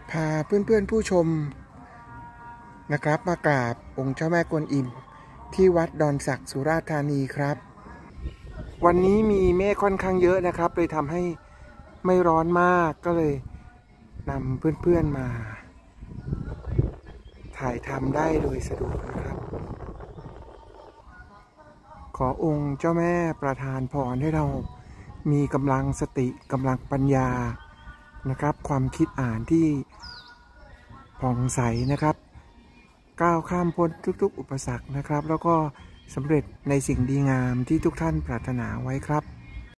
พาเพื่อนๆผู้ชมนะครับมากราบองค์เจ้าแม่กวนอิมที่วัดดอนสักสุราษฎร์ธานีครับวันนี้มีเมฆค่อนข้างเยอะนะครับเลยทำให้ไม่ร้อนมากก็เลยนำเพื่อนๆมาถ่ายทำได้โดยสะดวกนะครับขอองค์เจ้าแม่ประทานพรให้เรามีกำลังสติกำลังปัญญานะครับความคิดอ่านที่ผ่องใสนะครับก้าวข้ามพ้นทุกๆอุปสรรคนะครับแล้วก็สำเร็จในสิ่งดีงามที่ทุกท่านปรารถนาไว้ครับ